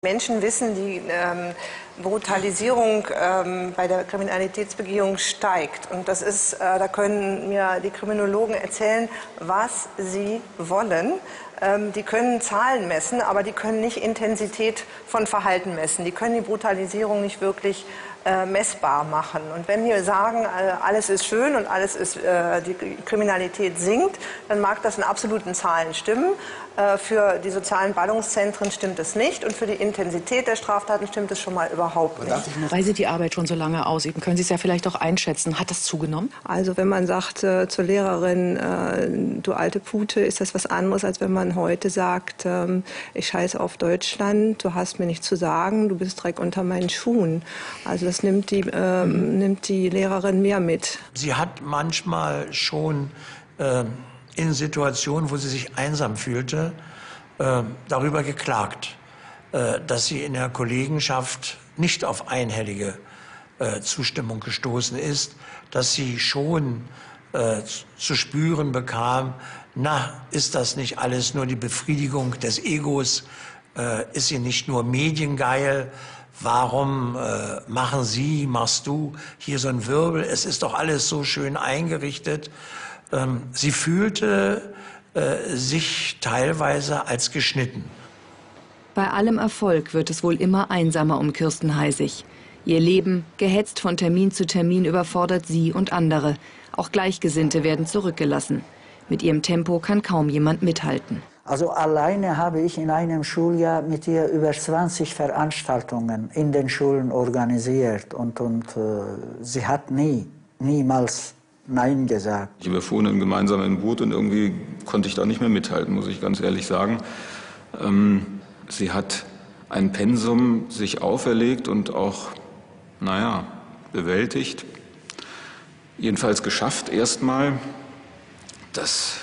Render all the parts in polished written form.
Menschen wissen, die Brutalisierung bei der Kriminalitätsbegehung steigt. Und das ist, da können mir die Kriminologen erzählen, was sie wollen. Die können Zahlen messen, aber die können nicht Intensität von Verhalten messen. Die können die Brutalisierung nicht wirklich messbar machen. Und wenn wir sagen, alles ist schön und die Kriminalität sinkt, dann mag das in absoluten Zahlen stimmen. Für die sozialen Ballungszentren stimmt es nicht und für die Intensität der Straftaten stimmt es schon mal überhaupt nicht. Weil Sie die Arbeit schon so lange ausüben, können Sie es ja vielleicht auch einschätzen. Hat das zugenommen? Also wenn man sagt zur Lehrerin, du alte Pute, ist das was anderes, als wenn man heute sagt, ich scheiße auf Deutschland, du hast mir nichts zu sagen, du bist Dreck unter meinen Schuhen. Also das nimmt die Lehrerin mehr mit. Sie hat manchmal schon in Situationen, wo sie sich einsam fühlte, darüber geklagt, dass sie in der Kollegenschaft nicht auf einhellige Zustimmung gestoßen ist, dass sie schon zu spüren bekam, na, ist das nicht alles nur die Befriedigung des Egos, ist sie nicht nur mediengeil, warum machst du hier so einen Wirbel, es ist doch alles so schön eingerichtet. Sie fühlte sich teilweise als geschnitten. Bei allem Erfolg wird es wohl immer einsamer um Kirsten Heisig. Ihr Leben, gehetzt von Termin zu Termin, überfordert sie und andere. Auch Gleichgesinnte werden zurückgelassen. Mit ihrem Tempo kann kaum jemand mithalten. Also alleine habe ich in einem Schuljahr mit ihr über 20 Veranstaltungen in den Schulen organisiert. Und sie hat niemals Nein gesagt. Wir fuhren dann gemeinsam im Boot und irgendwie konnte ich da nicht mehr mithalten, muss ich ganz ehrlich sagen. Sie hat ein Pensum sich auferlegt und auch, naja, bewältigt. Jedenfalls geschafft erstmal. Das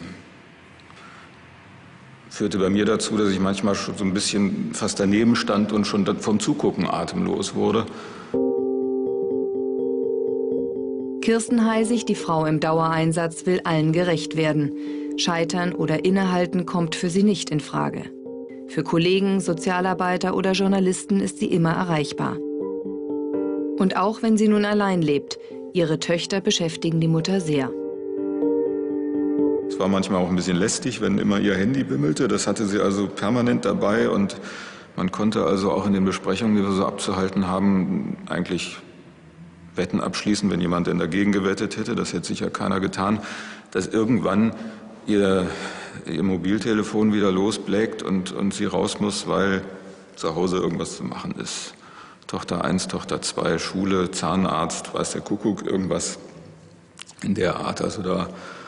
führte bei mir dazu, dass ich manchmal schon so ein bisschen fast daneben stand und schon vom Zugucken atemlos wurde. Kirsten Heisig, die Frau im Dauereinsatz, will allen gerecht werden. Scheitern oder Innehalten kommt für sie nicht in Frage. Für Kollegen, Sozialarbeiter oder Journalisten ist sie immer erreichbar. Und auch wenn sie nun allein lebt, ihre Töchter beschäftigen die Mutter sehr. Es war manchmal auch ein bisschen lästig, wenn immer ihr Handy bimmelte. Das hatte sie also permanent dabei und man konnte also auch in den Besprechungen, die wir so abzuhalten haben, eigentlich Wetten abschließen, wenn jemand denn dagegen gewettet hätte. Das hätte sicher keiner getan, dass irgendwann ihr Mobiltelefon wieder losblägt und sie raus muss, weil zu Hause irgendwas zu machen ist. Tochter 1, Tochter 2, Schule, Zahnarzt, weiß der Kuckuck, irgendwas in der Art. Also da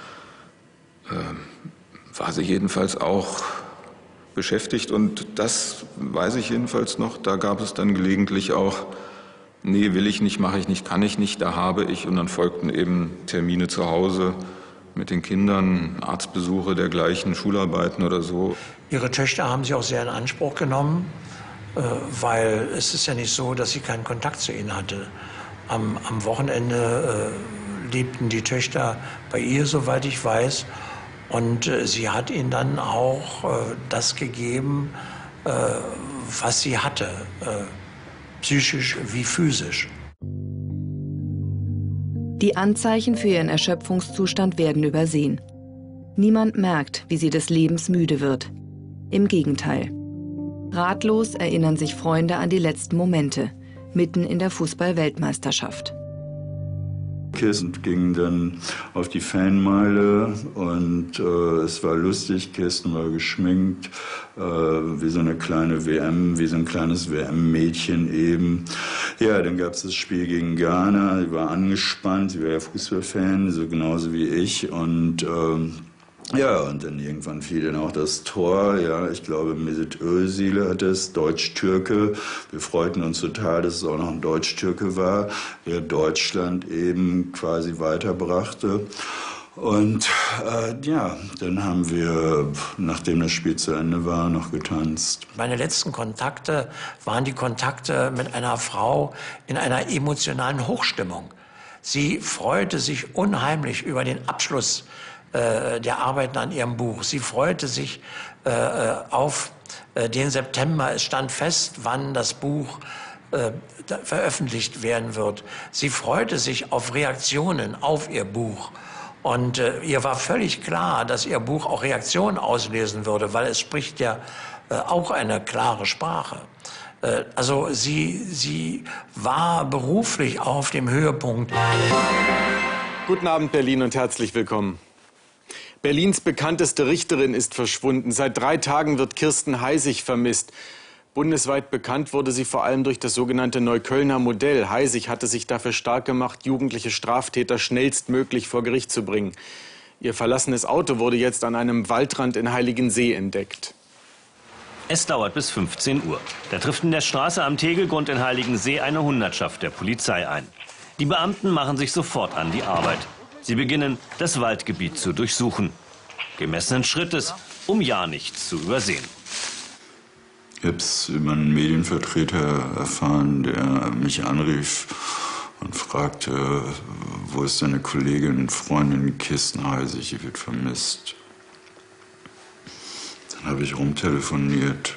war sie jedenfalls auch beschäftigt und das weiß ich jedenfalls noch. Da gab es dann gelegentlich auch, nee, will ich nicht, mache ich nicht, kann ich nicht, da habe ich. Und dann folgten eben Termine zu Hause mit den Kindern, Arztbesuche dergleichen, Schularbeiten oder so. Ihre Töchter haben sie auch sehr in Anspruch genommen, weil es ist ja nicht so, dass sie keinen Kontakt zu ihnen hatte. Am Wochenende lebten die Töchter bei ihr, soweit ich weiß. Und sie hat ihnen dann auch das gegeben, was sie hatte, psychisch wie physisch. Die Anzeichen für ihren Erschöpfungszustand werden übersehen. Niemand merkt, wie sie des Lebens müde wird. Im Gegenteil. Ratlos erinnern sich Freunde an die letzten Momente, mitten in der Fußball-Weltmeisterschaft. Kirsten ging dann auf die Fanmeile und es war lustig, Kirsten war geschminkt, wie so eine kleine WM, wie so ein kleines WM-Mädchen eben. Ja, dann gab es das Spiel gegen Ghana, sie war angespannt, sie war ja Fußballfan, so genauso wie ich und ja, und dann irgendwann fiel dann auch das Tor, ja, ich glaube Mesut Özil hat es, Deutsch-Türke. Wir freuten uns total, dass es auch noch ein Deutsch-Türke war, der Deutschland eben quasi weiterbrachte. Und ja, dann haben wir, nachdem das Spiel zu Ende war, noch getanzt. Meine letzten Kontakte waren die Kontakte mit einer Frau in einer emotionalen Hochstimmung. Sie freute sich unheimlich über den Abschluss der Arbeiten an ihrem Buch. Sie freute sich auf den September. Es stand fest, wann das Buch veröffentlicht werden wird. Sie freute sich auf Reaktionen auf ihr Buch. Und ihr war völlig klar, dass ihr Buch auch Reaktionen auslösen würde, weil es spricht ja auch eine klare Sprache. Also sie war beruflich auf dem Höhepunkt. Guten Abend, Berlin, und herzlich willkommen. Berlins bekannteste Richterin ist verschwunden. Seit 3 Tagen wird Kirsten Heisig vermisst. Bundesweit bekannt wurde sie vor allem durch das sogenannte Neuköllner Modell. Heisig hatte sich dafür stark gemacht, jugendliche Straftäter schnellstmöglich vor Gericht zu bringen. Ihr verlassenes Auto wurde jetzt an einem Waldrand in Heiligensee entdeckt. Es dauert bis 15 Uhr. Da trifft in der Straße am Tegelgrund in Heiligensee eine Hundertschaft der Polizei ein. Die Beamten machen sich sofort an die Arbeit. Sie beginnen, das Waldgebiet zu durchsuchen. Gemessenen Schrittes, um ja nichts zu übersehen. Ich habe es über einen Medienvertreter erfahren, der mich anrief und fragte, wo ist deine Kollegin, Freundin Kirsten Heisig, die wird vermisst. Dann habe ich rumtelefoniert.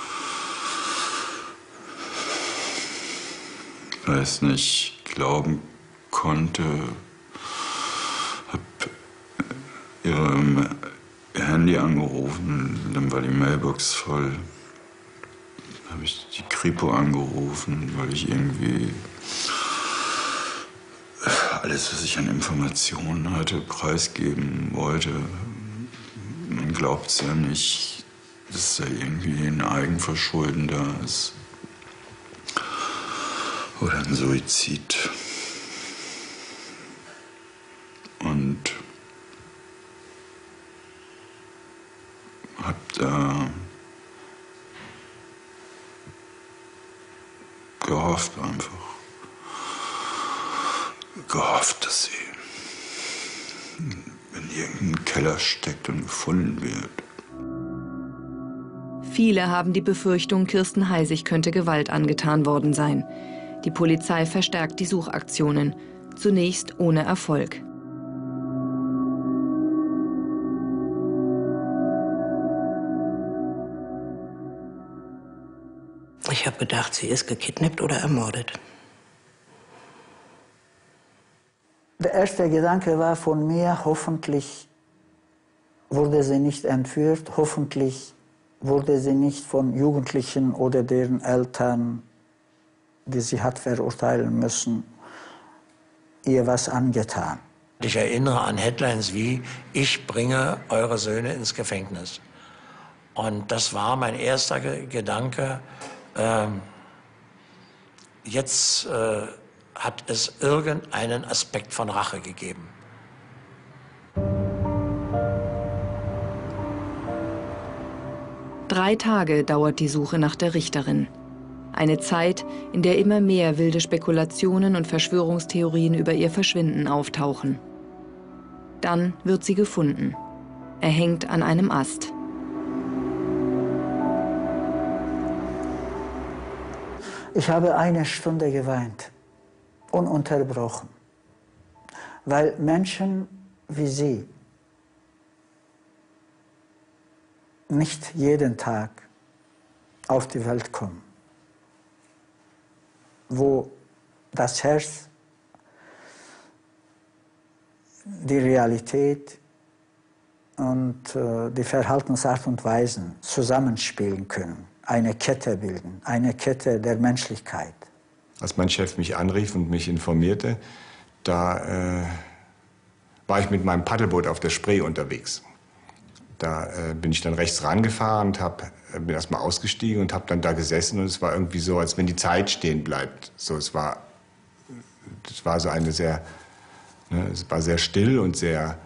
Ich weiß nicht, glauben konnte, habe ihr Handy angerufen, dann war die Mailbox voll. Dann habe ich die Kripo angerufen, weil ich irgendwie alles, was ich an Informationen hatte, preisgeben wollte. Man glaubt es ja nicht, dass da irgendwie ein Eigenverschulden da ist. Oder ein Suizid. Und hab da gehofft einfach. Gehofft, dass sie in irgendeinem Keller steckt und gefunden wird. Viele haben die Befürchtung, Kirsten Heisig könnte Gewalt angetan worden sein. Die Polizei verstärkt die Suchaktionen, zunächst ohne Erfolg. Ich habe gedacht, sie ist gekidnappt oder ermordet. Der erste Gedanke war von mir, hoffentlich wurde sie nicht entführt, hoffentlich wurde sie nicht von Jugendlichen oder deren Eltern, die sie hat verurteilen müssen, ihr was angetan. Ich erinnere an Headlines wie, ich bringe eure Söhne ins Gefängnis. Und das war mein erster Gedanke. Jetzt hat es irgendeinen Aspekt von Rache gegeben. Drei Tage dauert die Suche nach der Richterin. Eine Zeit, in der immer mehr wilde Spekulationen und Verschwörungstheorien über ihr Verschwinden auftauchen. Dann wird sie gefunden. Er hängt an einem Ast. Ich habe 1 Stunde geweint, ununterbrochen, weil Menschen wie sie nicht jeden Tag auf die Welt kommen, wo das Herz, die Realität und die Verhaltensart und Weisen zusammenspielen können, eine Kette bilden, eine Kette der Menschlichkeit. Als mein Chef mich anrief und mich informierte, da war ich mit meinem Paddelboot auf der Spree unterwegs. Da bin ich dann rechts rangefahren und bin erst mal ausgestiegen und habe dann da gesessen. Und es war irgendwie so, als wenn die Zeit stehen bleibt. So, das war so eine sehr, es war sehr still und sehr,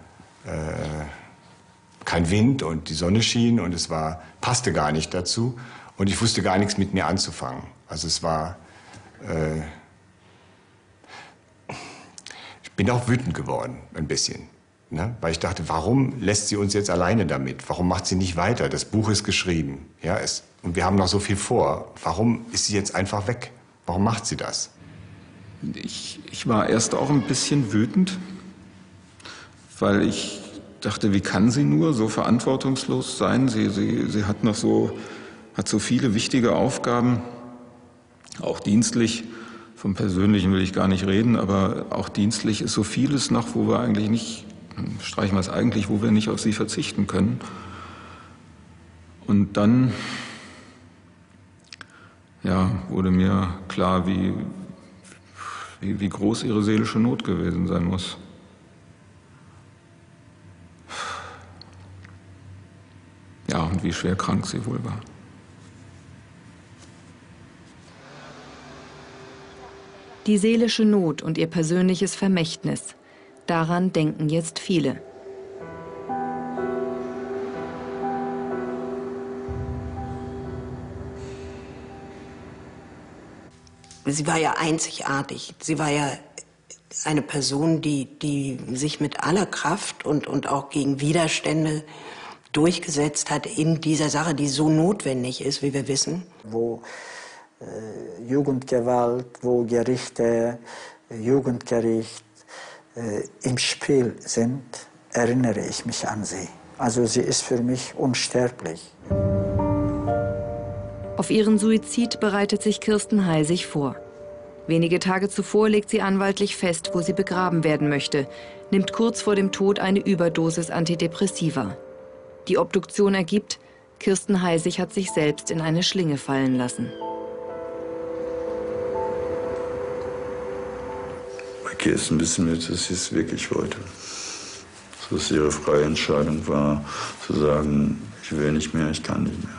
kein Wind und die Sonne schien und es passte gar nicht dazu. Und ich wusste gar nichts mit mir anzufangen. Also es war, ich bin auch wütend geworden, ein bisschen. Ne? Weil ich dachte, warum lässt sie uns jetzt alleine damit? Warum macht sie nicht weiter? Das Buch ist geschrieben. Ja, und wir haben noch so viel vor. Warum ist sie jetzt einfach weg? Warum macht sie das? Ich war erst auch ein bisschen wütend, weil ich dachte, wie kann sie nur so verantwortungslos sein? Sie hat noch so hat so viele wichtige Aufgaben, auch dienstlich. Vom Persönlichen will ich gar nicht reden, aber auch dienstlich ist so vieles noch, wo wir eigentlich nicht, streichen wir es eigentlich, wo wir nicht auf sie verzichten können. Und dann wurde mir klar, wie groß ihre seelische Not gewesen sein muss. Ja, und wie schwer krank sie wohl war. Die seelische Not und ihr persönliches Vermächtnis. Daran denken jetzt viele. Sie war ja einzigartig. Sie war ja eine Person, die sich mit aller Kraft und auch gegen Widerstände durchgesetzt hat in dieser Sache, die so notwendig ist, wie wir wissen. Wo Jugendgewalt, wo Gerichte, Jugendgericht im Spiel sind, erinnere ich mich an sie. Also sie ist für mich unsterblich. Auf ihren Suizid bereitet sich Kirsten Heisig vor. Wenige Tage zuvor legt sie anwaltlich fest, wo sie begraben werden möchte, nimmt kurz vor dem Tod eine Überdosis Antidepressiva. Die Obduktion ergibt, Kirsten Heisig hat sich selbst in eine Schlinge fallen lassen. Bei Kirsten wissen wir, dass sie es wirklich wollte. Dass es ihre freie Entscheidung war, zu sagen, ich will nicht mehr, ich kann nicht mehr.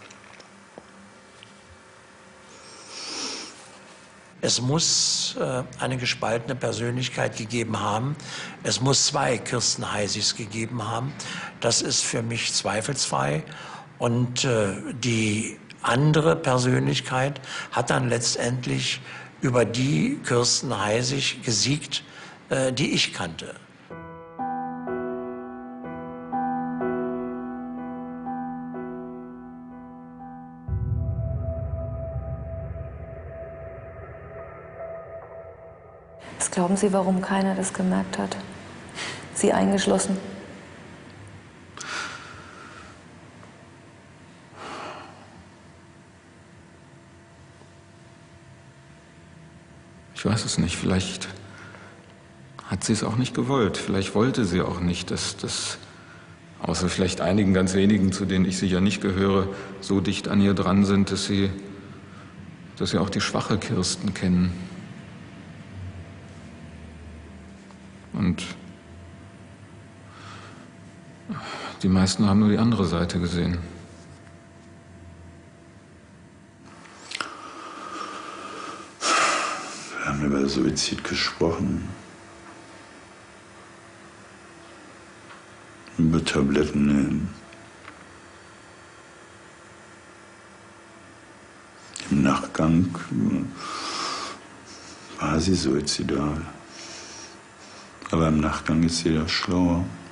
Es muss eine gespaltene Persönlichkeit gegeben haben. Es muss zwei Kirsten Heisigs gegeben haben. Das ist für mich zweifelsfrei. Und die andere Persönlichkeit hat dann letztendlich über die Kirsten Heisig gesiegt, die ich kannte. Was glauben Sie, warum keiner das gemerkt hat? Sie eingeschlossen? Ich weiß es nicht. Vielleicht hat sie es auch nicht gewollt. Vielleicht wollte sie auch nicht, dass außer vielleicht einigen ganz wenigen, zu denen ich sicher nicht gehöre, so dicht an ihr dran sind, dass sie auch die schwache Kirsten kennen. Und die meisten haben nur die andere Seite gesehen. Wir haben über Suizid gesprochen. Über Tabletten nehmen. Im Nachgang war sie suizidal. Aber im Nachgang ist sie ja schlauer.